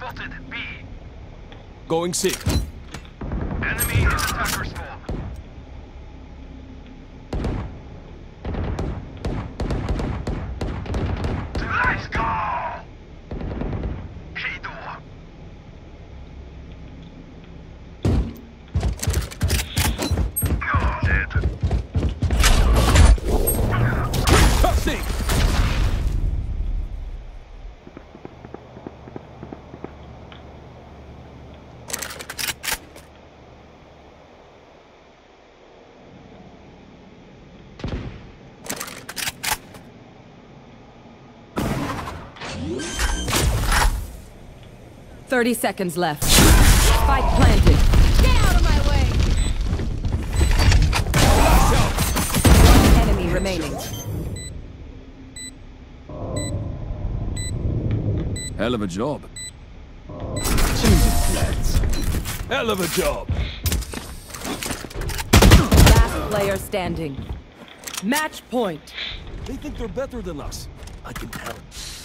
Spotted B. Going C. Enemy in attacker spawn. Let's go! A door. Dead. Tossing! Thirty seconds left. Spike planted. Get out of my way! One enemy remaining. Hell of a job. Changing plans. Hell of a job. Last player standing. Match point. They think they're better than us. I can tell.